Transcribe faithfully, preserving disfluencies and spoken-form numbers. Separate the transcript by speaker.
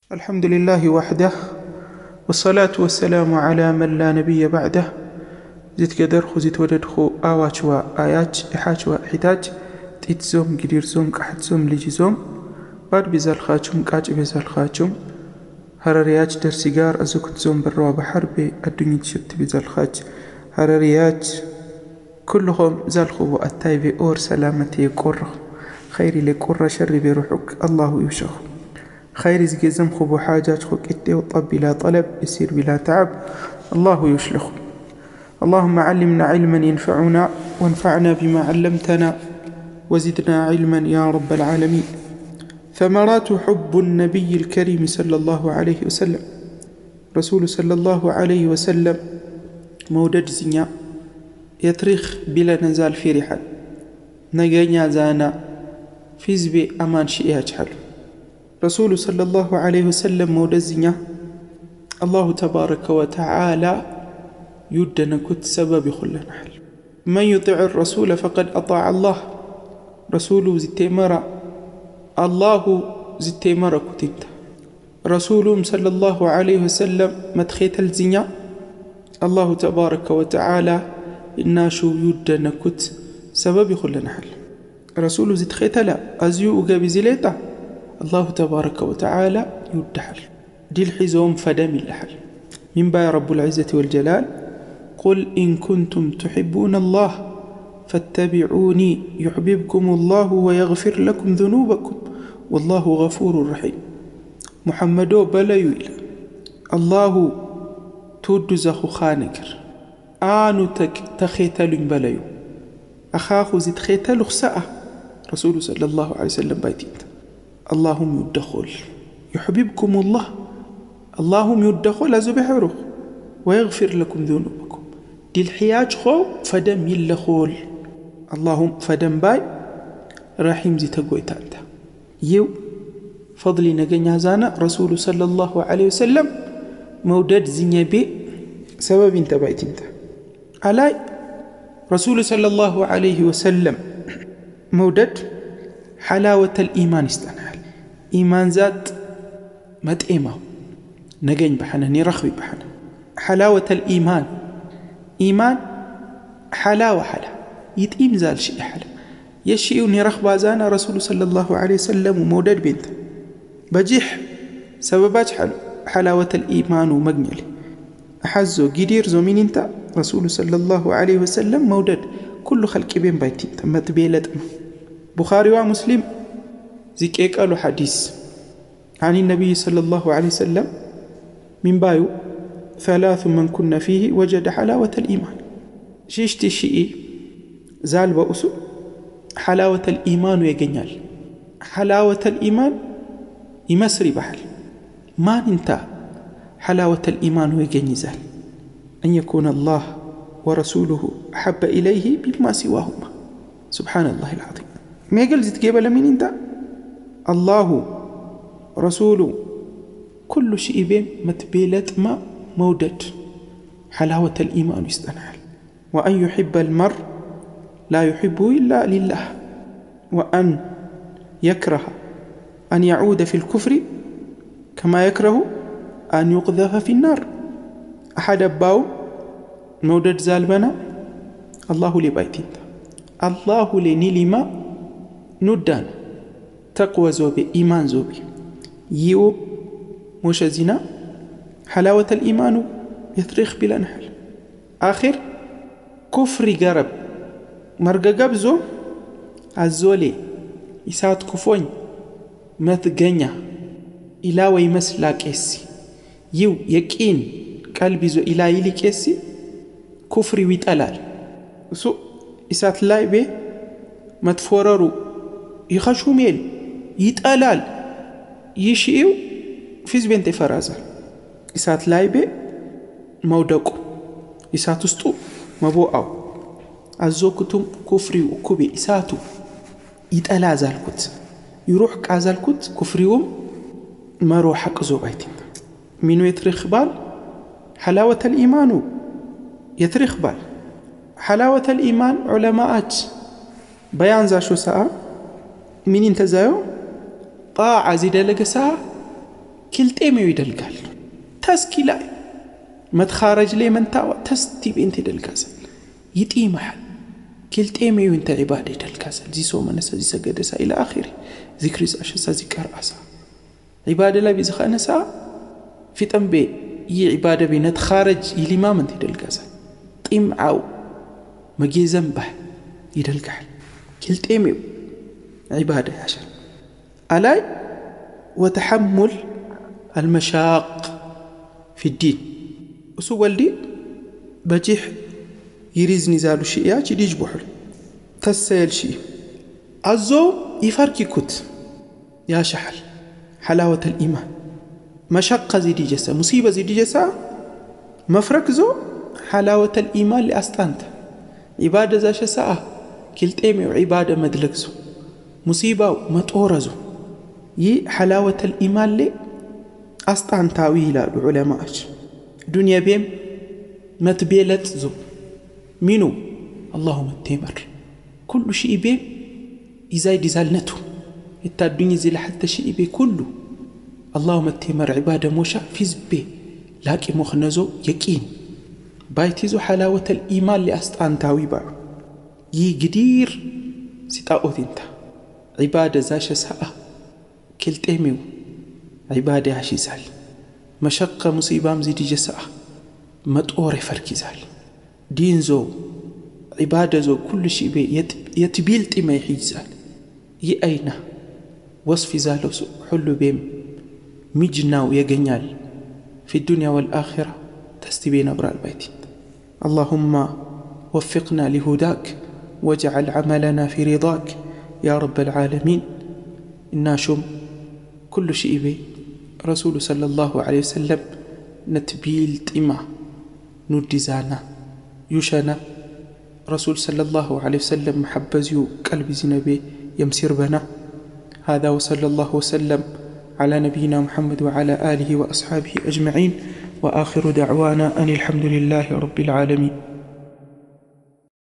Speaker 1: الحمد لله وحده، والصلاة والسلام على من لا نبي بعده. زيت قدر خو زيت ودد خو آوات وآيات إحاج وإحتاج تيتزوم قدير زوم كحد زوم لجي زوم بعد بزال خاتم كاج بزال خاتم هرريات در سيجار أزوكت زوم بروا بحرب الدنيا تشت بزال خاج هرريات كلهم زالخو التايب أور سلامتي قرة خيري لقرة شر بروحك الله يشخ خير زجزم خو حاجات خو كتي وطب بلا طلب يصير بلا تعب الله يشلخ. اللهم علمنا علما ينفعنا وانفعنا بما علمتنا وزدنا علما يا رب العالمين. ثمرات حب النبي الكريم صلى الله عليه وسلم. رسول صلى الله عليه وسلم مودد زنيا يتريخ بلا نزال في رحل نجانيا زانا فيزبي أمان شيئا جحل. رسول صلى الله عليه وسلم مودد زنيا الله تبارك وتعالى يدنا كت سبب خلنا حل. من يطيع الرسول فقد أطاع الله. رسول زتمرة الله زتمرة كتنت. رسول صلى الله عليه وسلم مدخيت الزنيا الله تبارك وتعالى الناشو يدنا كت سبب خلنا حل. رسول زتخيت لا أزيو وقابزليته الله تبارك وتعالى يدحل دي الحزوم فدم اللحل من باي رب العزة والجلال قل إن كنتم تحبون الله فاتبعوني يحببكم الله ويغفر لكم ذنوبكم والله غفور رحيم. محمدو بلايو إلى الله تود زخو خانكر آنو تخيتل بلايو أخاخو زد خيتل خساء. رسول صلى الله عليه وسلم بايتين اللهم يدخل يحببكم الله اللهم يدخل أزبحره ويغفر لكم ذنوبكم دي الحياج خو فدم يلخول اللهم فدم باي رحيم زي تقوي تانتا يو فضلي نغنيا زانا رسول صلى الله عليه وسلم مودد زنيبي سبب انت بايت انت علي رسول صلى الله عليه وسلم مودد حلاوة الإيمان استنال إيمان ذات متئمة نغن بحنا نرخوي بحنا حلاوة الإيمان إيمان حلاوة حلا يتئم زال شيء حلا يشيء نرخ بازانا رسول صلى الله عليه وسلم ومودد بنت بجيح سببات حلو حلاوة الإيمان ومجنل أحزو قدير زومين انت رسول صلى الله عليه وسلم مودد كل خلق بين بيتين تمت بيلت بخاري ومسلم زيك قالوا حديث عن النبي صلى الله عليه وسلم من بايو ثلاث من كنا فيه وجد حلاوة الإيمان. شيشتي شيء زال بأسو حلاوة الإيمان ويجنال حلاوة الإيمان يمسري بحل ما ننتهى حلاوة الإيمان ويجنزال أن يكون الله ورسوله أحب إليه بما سواهما سبحان الله العظيم. ما يقل زيت قبل من انت الله رسوله كل شيء بين متبيلت ما مودد حلاوة الإيمان يستنعل. وأن يحب المرء لا يحبه إلا لله وأن يكره أن يعود في الكفر كما يكره أن يقذف في النار. أحد أباو مودد زالبنا الله لبايتين الله لني لما ندان تقوى زوبي إيمان زوبي يو موش زنا حلاوة الإيمان يثريخ بلا نحل. آخر كفر قرب مرقى قبزو الزولي يسات كفوين مثقنيا إلا يمسلا كيسي يو يكين قلبي زو إلا يلي كيسي كفر ويتألال سو إسات لايبه متفوررو يخشو ميل يتألال يشيو فيز بنت فرازة إسات لايبه مودقو إسات استو مبوعو أزوكتم كفري وكبي إساتو يتألا زالكت يروح كازالكت كفريوم ما روحك زوبايتين منو يتريخ بال حلاوة الإيمان يتريخ بال حلاوة الإيمان علماءات بيان زاشو ساعة من انتزايو طاعة زيدا لك ساعة كلتيمي يدلقال تسكي لا ما تخارج لي من تاوى تستي بنت دلقاسل يتي محل كلتيمي وانت عبادة دلقاسل زي سوما نسا زي سقدسا إلى آخره ذكر أشسا ذكر أسا عبادة لا بيزخ أنسا في تنبي ي عبادة بينت خارج يلي ما من تدلقاسل طيم عاو مجي زنبه يدلقال كلتيمي عبادة عشان ألاي وتحمل المشاق في الدين وسوى الدين بجيح يريز نزالو شيئات يديج بحر تسيل شيء الزوم يفركي كت يا شحل حلاوة الإيمان مشقة زي دي جسا مصيبة زي دي جسا مفركزو حلاوة الإيمان لأستانت عبادة زاشا ساعة كلتيمي وعبادة مدلقزو مصيبة متورزو يي حلاوة الإيمان لي أستان تاويلا العلماء دنيا بيم متبيلت زو منو اللهم التمر كل شيء بيم إزاي ديزالنتو إتا الدنيا زي لحتى شيء بي كله اللهم التمر عبادة موشا في زبي لكن مخنزو يكين بايتيزو حلاوة الإيمان لأستان تاوي باو يي قدير ستاؤذ انت عبادة زاشا ساعة كلتيميو عبادة عشي زال مشقة مصيبة مزيدي جسا متوري فركي زال دين زو عبادة زو كل شيء بي يت يتبيلت ما يحيج زال يأينا وصف زالو حلو بيم مجنا ويجنيال في الدنيا والآخرة تستبين أبرا البيت اللهم وفقنا لهداك واجعل عملنا في رضاك يا رب العالمين. الناشم كل شيء بي رسول صلى الله عليه وسلم نتبيل تيما ندزانا يشانا رسول صلى الله عليه وسلم محبزيو قلب زنبي يمسير بنا. هذا وصلى الله وسلم على نبينا محمد وعلى آله وأصحابه أجمعين، وآخر دعوانا أن الحمد لله رب العالمين.